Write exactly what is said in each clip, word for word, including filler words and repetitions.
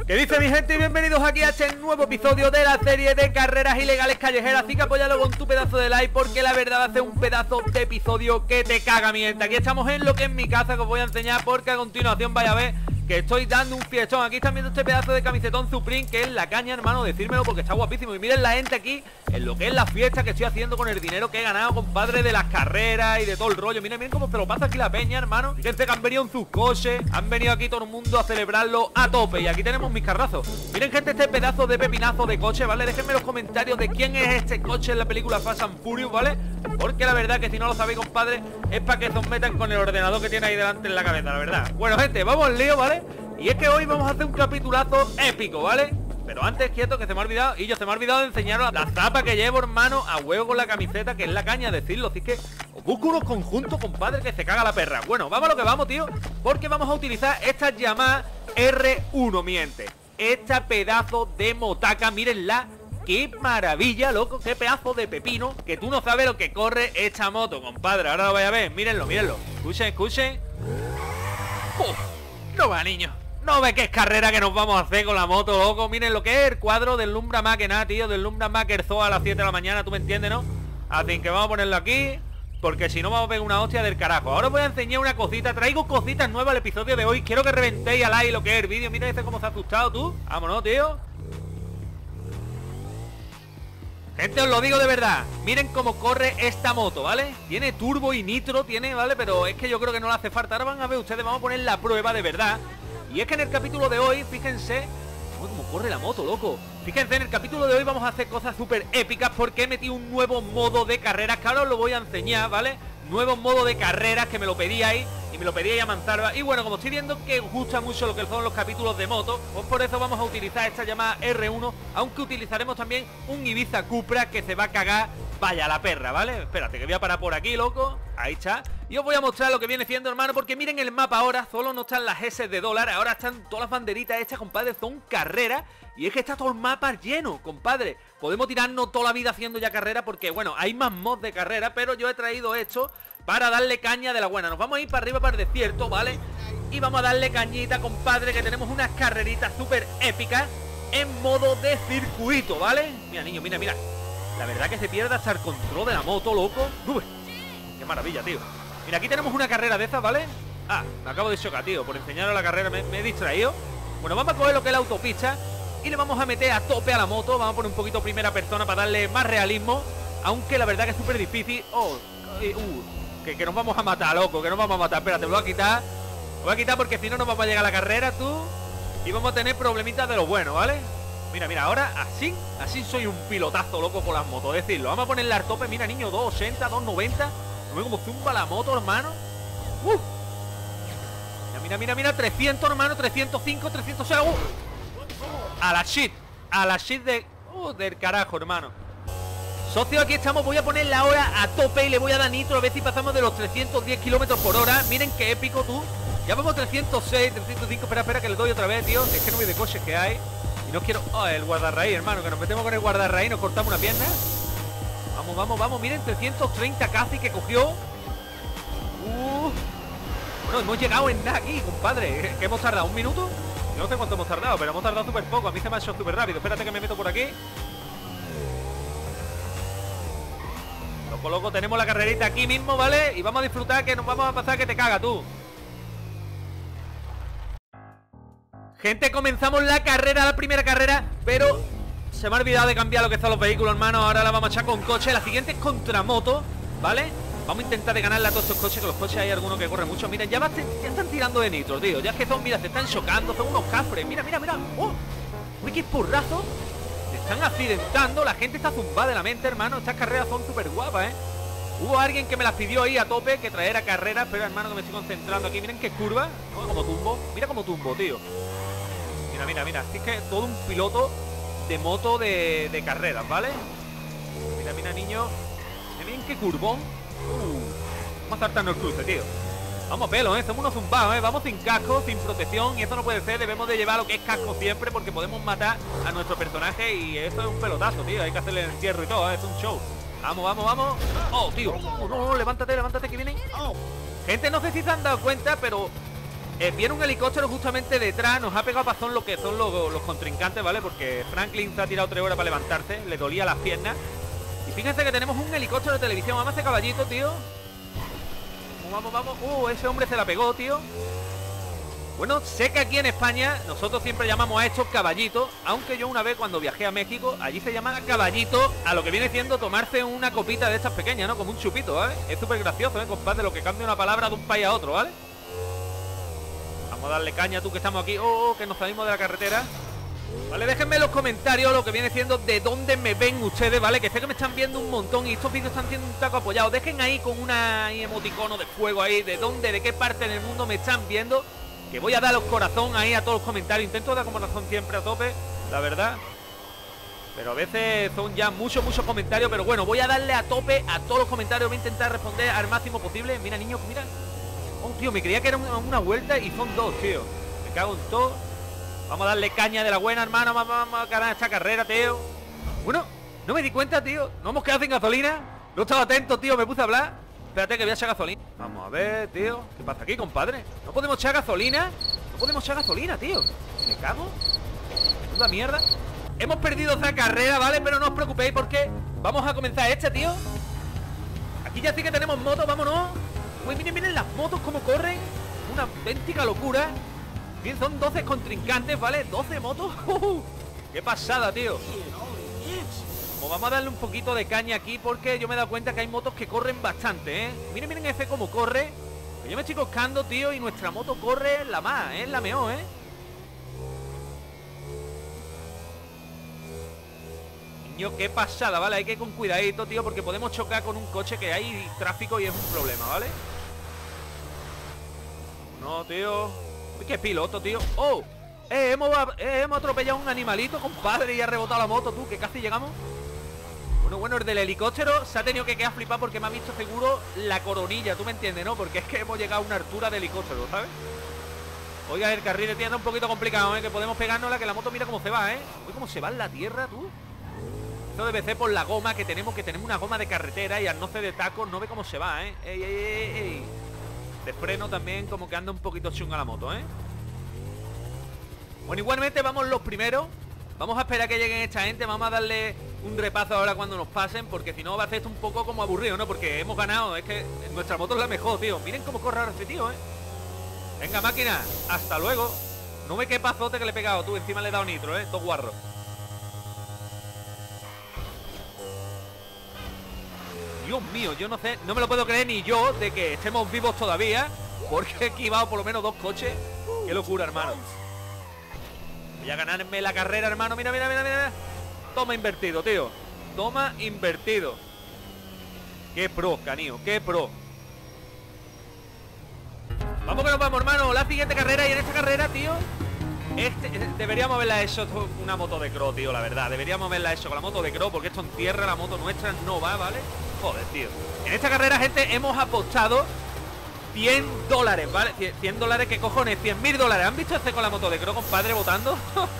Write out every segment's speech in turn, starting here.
¿Qué dice mi gente? Y bienvenidos aquí a este nuevo episodio de la serie de carreras ilegales callejeras. Así que apóyalo con tu pedazo de like, porque la verdad va a ser un pedazo de episodio que te caga, mi gente. Aquí estamos en lo que es mi casa, que os voy a enseñar, porque a continuación vaya a ver que estoy dando un fiestón. Aquí están viendo este pedazo de camisetón Supreme, que es la caña, hermano, decírmelo porque está guapísimo. Y miren la gente aquí, en lo que es la fiesta que estoy haciendo con el dinero que he ganado, compadre, de las carreras y de todo el rollo. Miren, miren cómo se lo pasa aquí la peña, hermano. Fíjense que han venido en sus coches, han venido aquí todo el mundo a celebrarlo a tope. Y aquí tenemos mis carrazos. Miren, gente, este pedazo de pepinazo de coche, ¿vale? Déjenme en los comentarios de quién es este coche en la película Fast and Furious, ¿vale? Porque la verdad que si no lo sabéis, compadre, es para que se os metan con el ordenador que tiene ahí delante en la cabeza, la verdad. Bueno, gente, vamos al lío, ¿vale? Y es que hoy vamos a hacer un capitulazo épico, ¿vale? Pero antes, quieto, que se me ha olvidado. Y yo se me ha olvidado de enseñaros la zapa que llevo, hermano, a huevo con la camiseta, que es la caña, decirlo. Así que os busco unos conjuntos, compadre, que se caga la perra. Bueno, vamos a lo que vamos, tío, porque vamos a utilizar esta Yamaha R uno, mi gente. Esta pedazo de motaca, mírenla. ¡Qué maravilla, loco! ¡Qué pedazo de pepino! Que tú no sabes lo que corre esta moto, compadre. Ahora lo vais a ver. Mírenlo, mírenlo. Escuchen, escuchen. ¡Uf! No va, niño. No ve que es carrera que nos vamos a hacer con la moto, loco. Miren lo que es el cuadro del Lumbra más que nada, tío. Del Lumbra más que el Zoo a las siete de la mañana. ¿Tú me entiendes, no? Así que vamos a ponerlo aquí, porque si no vamos a pegar una hostia del carajo. Ahora os voy a enseñar una cosita. Traigo cositas nuevas al episodio de hoy. Quiero que reventéis al like lo que es el vídeo. Mira ese cómo se ha asustado, tú. Vámonos, tío. Gente, os lo digo de verdad. Miren cómo corre esta moto, ¿vale? Tiene turbo y nitro, tiene, ¿vale? Pero es que yo creo que no le hace falta. Ahora van a ver ustedes, vamos a poner la prueba de verdad. Y es que en el capítulo de hoy, fíjense cómo corre la moto, loco. Fíjense, en el capítulo de hoy vamos a hacer cosas súper épicas, porque he metido un nuevo modo de carreras, que ahora os lo voy a enseñar, ¿vale? Nuevo modo de carreras, que me lo pedíais, y me lo pedíais a mansalva. Y bueno, como estoy viendo que os gusta mucho lo que son los capítulos de moto, pues por eso vamos a utilizar esta Yamaha R uno, aunque utilizaremos también un Ibiza Cupra que se va a cagar, vaya la perra, ¿vale? Espérate, que voy a parar por aquí, loco. Ahí está. Y os voy a mostrar lo que viene siendo, hermano, porque miren el mapa ahora. Solo no están las S de dólar, ahora están todas las banderitas hechas, compadre. Son carreras. Y es que está todo el mapa lleno, compadre. Podemos tirarnos toda la vida haciendo ya carrera, porque, bueno, hay más mods de carrera, pero yo he traído esto para darle caña de la buena. Nos vamos a ir para arriba, para el desierto, ¿vale? Y vamos a darle cañita, compadre, que tenemos unas carreritas súper épicas en modo de circuito, ¿vale? Mira, niño, mira, mira. La verdad que se pierde hasta el control de la moto, loco. Uy, qué maravilla, tío. Mira, aquí tenemos una carrera de esas, ¿vale? Ah, me acabo de chocar, tío. Por enseñaros la carrera me, me he distraído. Bueno, vamos a coger lo que es la autopista y le vamos a meter a tope a la moto. Vamos a poner un poquito primera persona para darle más realismo, aunque la verdad que es súper difícil. Oh, eh, uh, que, que nos vamos a matar, loco. Que nos vamos a matar. Espérate, me lo voy a quitar. Lo voy a quitar porque si no nos vamos a llegar a la carrera, tú. Y vamos a tener problemitas de lo bueno, ¿vale? Mira, mira, ahora así, así soy un pilotazo, loco, con las motos, decirlo. Vamos a ponerle al tope, mira, niño, dos ochenta, dos noventa. No ve cómo zumba la moto, hermano. Uh. Mira, mira, mira, mira, trescientos, hermano, trescientos cinco, trescientos seis. Uh. A la shit, a la shit de... Uh, del carajo, hermano. Socio, aquí estamos, voy a poner la hora a tope y le voy a dar nitro, a ver si pasamos de los trescientos diez kilómetros por hora. Miren qué épico, tú. Ya vamos trescientos seis, trescientos cinco, espera, espera, que le doy otra vez, tío. Es que no voy de coches que hay. Y no quiero... Oh, el guardarraíz, hermano, que nos metemos con el guardarraíz y nos cortamos una pierna. Vamos, vamos, vamos. Miren, trescientos treinta casi que cogió. Uh. Bueno, hemos llegado en nada aquí, compadre. ¿Qué hemos tardado? ¿Un minuto? Yo no sé cuánto hemos tardado, pero hemos tardado súper poco. A mí se me ha hecho súper rápido. Espérate que me meto por aquí. Loco, loco, tenemos la carrerita aquí mismo, ¿vale? Y vamos a disfrutar, que nos vamos a pasar que te caga, tú. Gente, comenzamos la carrera, la primera carrera, pero se me ha olvidado de cambiar lo que son los vehículos, hermano. Ahora la vamos a echar con coche. La siguiente es contra moto, ¿vale? Vamos a intentar de ganarle a todos estos coches, que los coches hay algunos que corren mucho. Miren, ya, va, ya están tirando de nitro, tío. Ya es que son, mira, se están chocando, son unos cafres. Mira, mira, mira. ¡Oh! ¡Uy, qué porrazo! Se están accidentando, la gente está zumbada de la mente, hermano. Estas carreras son súper guapas, ¿eh? Hubo alguien que me las pidió ahí a tope, que traera carreras, pero hermano, que me estoy concentrando aquí. Miren qué curva, ¿no? Como tumbo. Mira como tumbo, tío. Mira, mira, mira, así que todo un piloto de moto de, de carreras, ¿vale? Mira, mira, niño. Miren qué curvón. Uh, vamos a saltarnos el cruce, tío. Vamos pelo, ¿eh? Somos unos zumbados, ¿eh? Vamos sin casco, sin protección. Y eso no puede ser, debemos de llevar lo que es casco siempre, porque podemos matar a nuestro personaje. Y eso es un pelotazo, tío. Hay que hacerle el encierro y todo, ¿eh? Es un show. Vamos, vamos, vamos. Oh, tío. Oh, no, no, levántate, levántate que vienen. Oh. Gente, no sé si se han dado cuenta, pero eh, viene un helicóptero justamente detrás. Nos ha pegado pasón lo que son los, los contrincantes, ¿vale? Porque Franklin se ha tirado tres horas para levantarse. Le dolía las piernas. Y fíjense que tenemos un helicóptero de televisión. Vamos a hacer caballito, tío. Vamos, vamos, uh, ese hombre se la pegó, tío. Bueno, sé que aquí en España nosotros siempre llamamos a estos caballitos, aunque yo una vez cuando viajé a México, allí se llama caballito a lo que viene siendo tomarse una copita de estas pequeñas, ¿no? Como un chupito, ¿vale? Es súper gracioso, ¿eh, compadre? Lo que cambia una palabra de un país a otro, ¿vale? Vamos a darle caña, tú que estamos aquí. Oh, que nos salimos de la carretera. Vale, déjenme en los comentarios lo que viene siendo de dónde me ven ustedes, ¿vale? Que sé que me están viendo un montón y estos vídeos están siendo un taco apoyado. Dejen ahí con una emoticono de fuego ahí, de dónde, de qué parte del mundo me están viendo. Que voy a dar los corazón ahí a todos los comentarios. Intento dar corazón siempre a tope, la verdad. Pero a veces son ya muchos, muchos comentarios. Pero bueno, voy a darle a tope a todos los comentarios. Voy a intentar responder al máximo posible. Mira, niños, mira. Oh, tío, me creía que era una, una vuelta y son dos, tío. Me cago en todo. Vamos a darle caña de la buena, hermano. Vamos, vamos a ganar esta carrera, tío. Bueno, no me di cuenta, tío. No hemos quedado sin gasolina. No estaba atento, tío. Me puse a hablar. Espérate que voy a echar gasolina. Vamos a ver, tío. ¿Qué pasa aquí, compadre? ¿No podemos echar gasolina? No podemos echar gasolina, tío. ¿Me cago? Puta mierda. Hemos perdido esa carrera, ¿vale? Pero no os preocupéis porque vamos a comenzar esta, tío. Aquí ya sí que tenemos motos, vámonos. Uy, miren, miren las motos cómo corren. Una auténtica locura. Bien, son doce contrincantes, ¿vale? doce motos. Uh, ¡Qué pasada, tío! Como vamos a darle un poquito de caña aquí porque yo me he dado cuenta que hay motos que corren bastante, ¿eh? Miren, miren ese cómo corre. Que yo me estoy coscando, tío, y nuestra moto corre la más, ¿eh? La mejor, ¿eh? Niño, qué pasada, ¿vale? Hay que ir con cuidadito, tío, porque podemos chocar con un coche que hay tráfico y es un problema, ¿vale? No, tío. Uy, qué piloto, tío. ¡Oh! Eh, hemos, eh, hemos atropellado a un animalito, compadre, y ha rebotado la moto, tú, que casi llegamos. Bueno, bueno, el del helicóptero se ha tenido que quedar flipado porque me ha visto seguro la coronilla, tú me entiendes, ¿no? Porque es que hemos llegado a una altura de helicóptero, ¿sabes? Oiga, el carril de tierra un poquito complicado, ¿eh? Que podemos pegárnosla, que la moto mira cómo se va, ¿eh? Uy, cómo se va en la tierra, tú. Esto debe ser por la goma que tenemos, que tenemos una goma de carretera y al no ser de tacos no ve cómo se va, ¿eh? Ey, ey, ey, ey. De freno también como que anda un poquito chunga la moto, ¿eh? Bueno, igualmente vamos los primeros. Vamos a esperar que lleguen esta gente. Vamos a darle un repaso ahora cuando nos pasen, porque si no va a ser esto un poco como aburrido, ¿no? Porque hemos ganado, es que nuestra moto es la mejor, tío. Miren cómo corre ahora este tío, ¿eh? Venga, máquina, hasta luego. No ve qué pazote que le he pegado, tú. Encima le he dado nitro, ¿eh? Dos guarros. Dios mío, yo no sé, no me lo puedo creer ni yo de que estemos vivos todavía, porque he esquivado por lo menos dos coches. Qué locura, hermano. Voy a ganarme la carrera, hermano. Mira, mira, mira, mira. Toma invertido, tío. Toma invertido. Qué pro, canío, qué pro. Vamos que nos vamos, hermano. La siguiente carrera. Y en esta carrera, tío, este, deberíamos haberla hecho una moto de cross, tío, la verdad. Deberíamos haberla hecho con la moto de cross, porque esto en tierra, la moto nuestra no va, ¿vale? Joder, tío. En esta carrera, gente, hemos apostado cien dólares, ¿vale? cien dólares, ¿qué cojones? cien mil dólares. ¿Han visto este con la moto de cross, compadre, votando?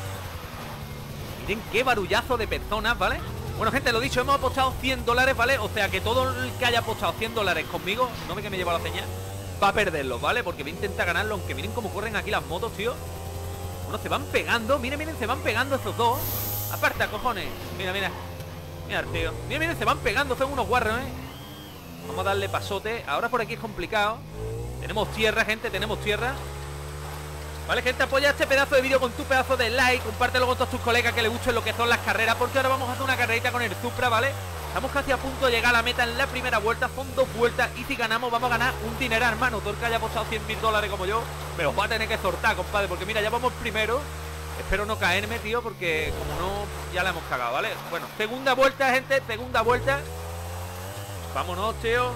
Miren qué barullazo de personas, ¿vale? Bueno, gente, lo dicho, hemos apostado cien dólares, ¿vale? O sea que todo el que haya apostado cien dólares conmigo, no ve que me lleva la señal, va a perderlo, ¿vale? Porque voy a intentar ganarlo, aunque miren cómo corren aquí las motos, tío. Bueno, se van pegando, miren, miren, se van pegando estos dos. Aparta, cojones. Mira, mira. Mira, tío. Miren, miren, se van pegando, son unos guarros, ¿eh? Vamos a darle pasote. Ahora por aquí es complicado. Tenemos tierra, gente, tenemos tierra. Vale, gente, apoya este pedazo de vídeo con tu pedazo de like. Compártelo con todos tus colegas que les gusten lo que son las carreras, porque ahora vamos a hacer una carrerita con el Supra, ¿vale? Estamos casi a punto de llegar a la meta en la primera vuelta. Son dos vueltas y si ganamos vamos a ganar un dinero, hermano. Todo el que haya apostado cien mil dólares como yo me los va a tener que sortar, compadre. Porque mira, ya vamos primero. Espero no caerme, tío, porque como no, ya la hemos cagado, ¿vale? Bueno, segunda vuelta, gente, segunda vuelta. Vámonos, tío.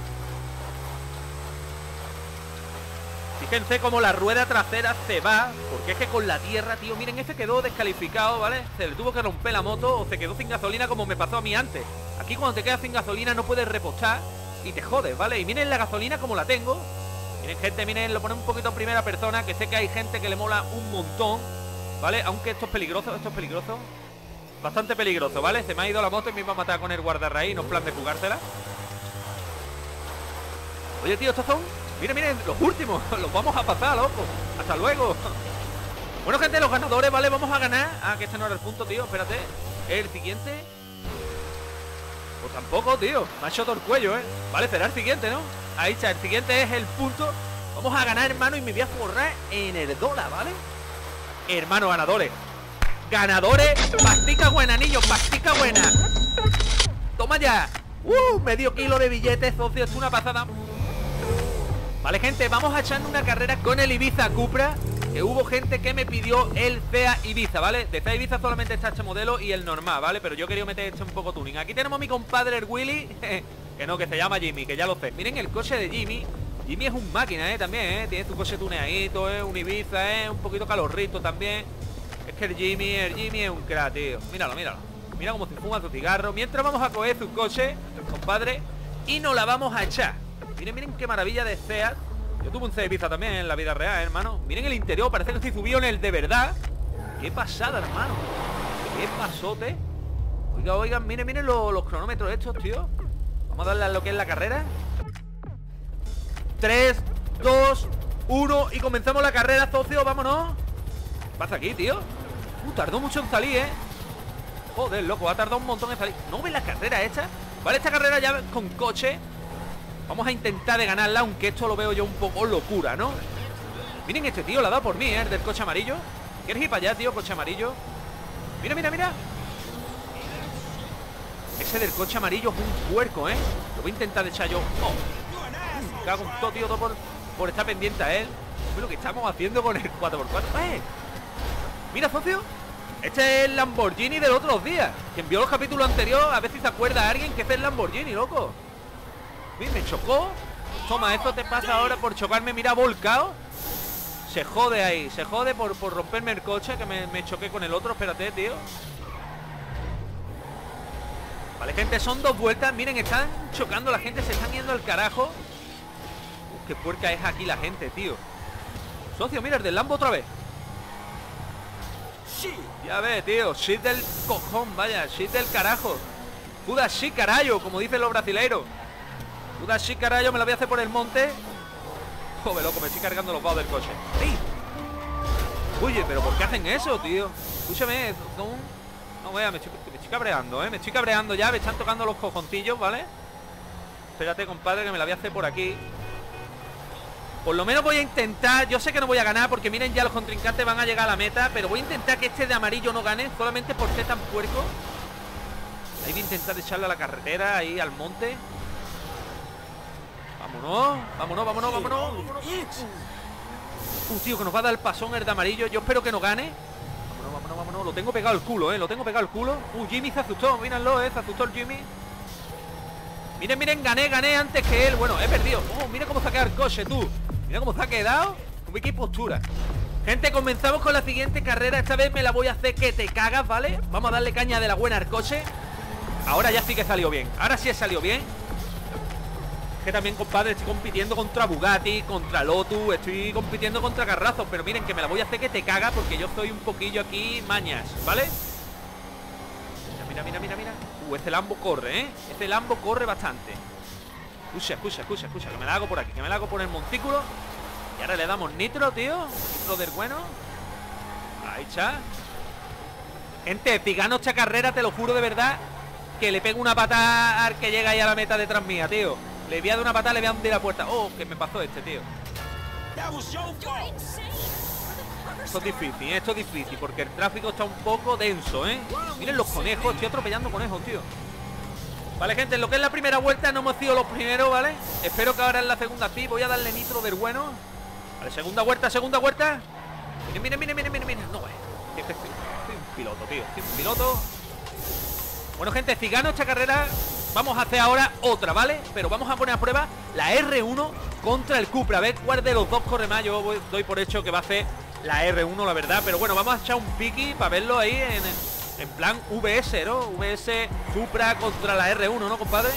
Fíjense cómo la rueda trasera se va, porque es que con la tierra, tío, miren, ese quedó descalificado, ¿vale? Se le tuvo que romper la moto o se quedó sin gasolina como me pasó a mí antes. Aquí cuando te quedas sin gasolina no puedes repostar y te jodes, ¿vale? Y miren la gasolina como la tengo. Miren, gente, miren, lo pone un poquito en primera persona, que sé que hay gente que le mola un montón, ¿vale? Aunque esto es peligroso, esto es peligroso. Bastante peligroso, ¿vale? Se me ha ido la moto y me iba a matar con el guardarraíz, no es plan de jugársela. Oye, tío, estos son Miren, miren, los últimos. Los vamos a pasar, loco. Hasta luego. Bueno, gente, los ganadores, ¿vale? Vamos a ganar. Ah, que este no era el punto, tío. Espérate. El siguiente. Pues tampoco, tío. Me ha hecho todo el cuello, ¿eh? Vale, será el siguiente, ¿no? Ahí está, el siguiente es el punto. Vamos a ganar, hermano, y me voy a forrar en el dólar, ¿vale? Hermano, ganadores. Ganadores. Pastica buena, niños. Pastica buena. Toma ya. Uh, medio kilo de billetes, socio. Es una pasada. Vale, gente, vamos a echar una carrera con el Ibiza Cupra. Que hubo gente que me pidió el C E A Ibiza, ¿vale? De C E A Ibiza solamente está este modelo y el normal, ¿vale? Pero yo quería meter este un poco tuning. Aquí tenemos a mi compadre, el Willy. Que no, que se llama Jimmy, que ya lo sé. Miren el coche de Jimmy. Jimmy es un máquina, ¿eh? También, ¿eh? Tiene su coche tuneadito, ¿eh? Un Ibiza, ¿eh? Un poquito calorrito también. Es que el Jimmy, el Jimmy es un crack, tío. Míralo, míralo. Mira cómo se fuma su cigarro. Mientras vamos a coger su coche, compadre, y nos la vamos a echar. Miren, miren qué maravilla de C E A. Yo tuve un C E A Ibiza también en la vida real, hermano. Miren el interior, parece que estoy subido en el de verdad. Qué pasada, hermano. Qué pasote. Oiga, oigan, miren, miren los, los cronómetros estos, tío. Vamos a darle a lo que es la carrera. tres, dos, uno y comenzamos la carrera, socio, vámonos. ¿Qué pasa aquí, tío? Uh, tardó mucho en salir, ¿eh? Joder, loco, ha tardado un montón en salir. ¿No ves la carrera esta? Vale, esta carrera ya con coche. Vamos a intentar de ganarla, aunque esto lo veo yo un poco locura, ¿no? Miren, este tío la ha dado por mí, ¿eh? El del coche amarillo. ¿Quieres ir para allá, tío? Coche amarillo. Mira, mira, mira. Ese del coche amarillo es un puerco, ¿eh? Lo voy a intentar echar yo. ¡Oh! Me cago en todo, tío, todo por, por estar pendiente a él. Es lo que estamos haciendo con el cuatro por cuatro. ¡Eh! Mira, socio. Este es el Lamborghini del otros días. Quien vio los capítulos anteriores, a ver si se acuerda a alguien que es el Lamborghini, loco. Mira, me chocó. Toma, esto te pasa ahora por chocarme. Mira, volcado. Se jode ahí. Se jode por, por romperme el coche. Que me, me choqué con el otro. Espérate, tío. Vale, gente, son dos vueltas. Miren, están chocando la gente. Se están yendo al carajo. Uf, qué puerca es aquí la gente, tío. Socio, mira, el del Lambo otra vez. Ya ves, tío. Shit del cojón, vaya. Shit del carajo. Puda sí, carajo, como dicen los brasileiros. Puda sí, carajo, me la voy a hacer por el monte. Joder, loco, me estoy cargando los baos del coche. ¡Ey! Oye, pero ¿por qué hacen eso, tío? Escúchame, son... No, vea, me estoy, me estoy cabreando, ¿eh? Me estoy cabreando ya, me están tocando los cojoncillos, ¿vale? Espérate, compadre, que me la voy a hacer por aquí. Por lo menos voy a intentar. Yo sé que no voy a ganar porque miren, ya los contrincantes van a llegar a la meta. Pero voy a intentar que este de amarillo no gane, solamente por ser tan puerco. Ahí voy a intentar echarle a la carretera, ahí al monte. Vámonos, vámonos, vámonos, vámonos, vámonos. Uh, tío, que nos va a dar el pasón el de amarillo. Yo espero que no gane. Vámonos, vámonos, vámonos. Lo tengo pegado al culo, eh. Lo tengo pegado al culo. Uh, Jimmy se asustó, mírenlo, eh. Se asustó el Jimmy. Miren, miren, gané, gané antes que él. Bueno, he perdido. Oh, mira cómo se ha quedado el coche, tú. Mira cómo se ha quedado. Uy, qué postura. Gente, comenzamos con la siguiente carrera. Esta vez me la voy a hacer que te cagas, ¿vale? Vamos a darle caña de la buena al coche. Ahora ya sí que salió bien. Ahora sí he salido bien. Que también, compadre, estoy compitiendo contra Bugatti, contra Lotus. Estoy compitiendo contra carrazos. Pero miren, que me la voy a hacer que te cagas porque yo soy un poquillo aquí mañas, ¿vale? Mira, mira, mira, mira. Uh, este Lambo corre, ¿eh? Este Lambo corre bastante. Escucha, escucha, escucha, escucha. Que me la hago por aquí, que me la hago por el montículo. Y ahora le damos nitro, tío. Nitro del bueno. Ahí está. Gente, si gano esta carrera, te lo juro de verdad, que le pego una patada al que llega ahí a la meta detrás mía, tío. Le voy a dar una patada, le voy a hundir la puerta. Oh, que me pasó este, tío. Esto es difícil, ¿eh? Esto es difícil porque el tráfico está un poco denso, ¿eh? Miren los conejos, estoy atropellando conejos, tío. Vale, gente, en lo que es la primera vuelta no hemos sido los primeros, ¿vale? Espero que ahora en la segunda sí. Voy a darle nitro del bueno. Vale, segunda vuelta, segunda vuelta. Miren, miren, miren, miren, miren, miren. No, eh. Soy un piloto, tío. Soy un piloto. Bueno, gente, si gano esta carrera, vamos a hacer ahora otra, ¿vale? Pero vamos a poner a prueba la R uno contra el Cupra. A ver cuál de los dos corre más. Yo voy, doy por hecho que va a ser la R uno, la verdad. Pero bueno, vamos a echar un piqui para verlo ahí en, en plan V S, ¿no? V S Cupra contra la R uno, ¿no, compadre?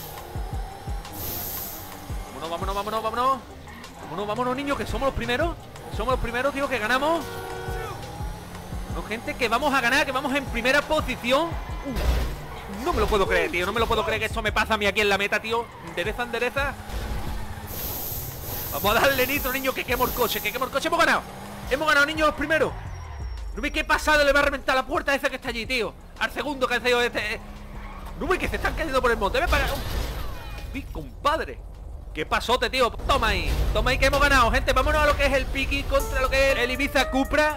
Vámonos, vámonos, vámonos, vámonos. Vámonos, vámonos, niños, que somos los primeros. Somos los primeros, tío, que ganamos. Bueno, gente, que vamos a ganar, que vamos en primera posición. Uh, no me lo puedo creer, tío. No me lo puedo creer que esto me pasa a mí aquí en la meta, tío. Endereza, endereza. Vamos a darle nitro, niño, que quemo el coche, que quemo el coche. Hemos ganado. Hemos ganado, niños, los primeros. No ve qué pasado, le va a reventar la puerta esa que está allí, tío. Al segundo que ha sido este. No ve que se están cayendo por el monte. Ve para. Uy, compadre. ¿Qué pasote, tío? Toma ahí. Toma ahí que hemos ganado, gente. Vámonos a lo que es el Piki contra lo que es el Ibiza Cupra.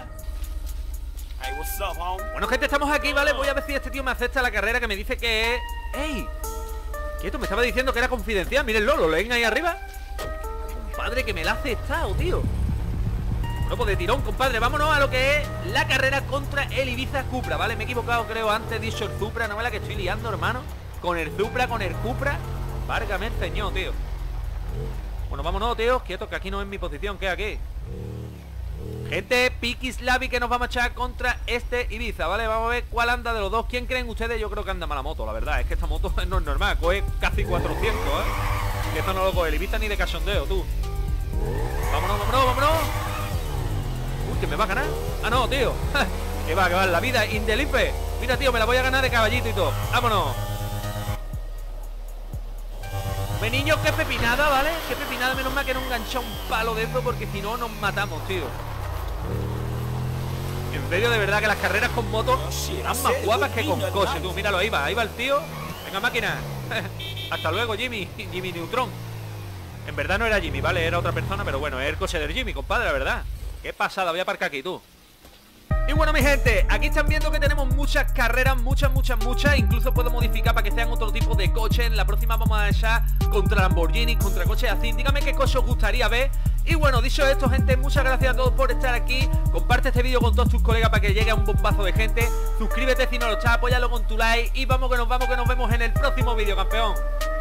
Bueno, gente, estamos aquí, ¿vale? Voy a ver si este tío me acepta la carrera, que me dice que es... ¡Ey! Quieto, me estaba diciendo que era confidencial. Mírenlo, lo leen ahí arriba. Compadre, que me la ha aceptado, tío. Bueno, pues de tirón, compadre. Vámonos a lo que es la carrera contra el Ibiza Cupra, ¿vale? Me he equivocado, creo, antes he dicho el Cupra. No me la que estoy liando, hermano. Con el Cupra, con el Cupra. Várgame el señor, tío. Bueno, vámonos, tío. Quieto, que aquí no es mi posición. ¿Qué aquí? Gente, Piki Slavi, que nos vamos a echar contra este Ibiza, ¿vale? Vamos a ver cuál anda de los dos. ¿Quién creen ustedes? Yo creo que anda mala moto, la verdad. Es que esta moto no es normal. Coge casi cuatrocientos, ¿eh? Que esto no lo coge el Ibiza ni de cachondeo, tú. Vámonos, vámonos, vámonos. Uy, que me va a ganar. Ah, no, tío. Que va, que va la vida indelipe. Mira, tío, me la voy a ganar de caballito y todo. Vámonos. Me niño, qué pepinada, ¿vale? Qué pepinada, menos mal que no engancha un palo de eso, porque si no nos matamos, tío. En serio, de verdad que las carreras con motos están más guapas que con coche, tú. Míralo, ahí va, ahí va el tío. Venga, máquina. Hasta luego, Jimmy. Jimmy Neutron. En verdad no era Jimmy, ¿vale? Era otra persona, pero bueno, es el coche del Jimmy, compadre, la verdad. Qué pasada, voy a aparcar aquí, tú. Y bueno, mi gente, aquí están viendo que tenemos muchas carreras, muchas, muchas, muchas. Incluso puedo modificar para que sean otro tipo de coche. En la próxima vamos a echar contra Lamborghini, contra coches así. Dígame qué coche os gustaría ver. Y bueno, dicho esto, gente, muchas gracias a todos por estar aquí. Comparte este vídeo con todos tus colegas para que llegue a un bombazo de gente. Suscríbete si no lo estás, apóyalo con tu like. Y vamos que nos vamos, que nos vemos en el próximo vídeo, campeón.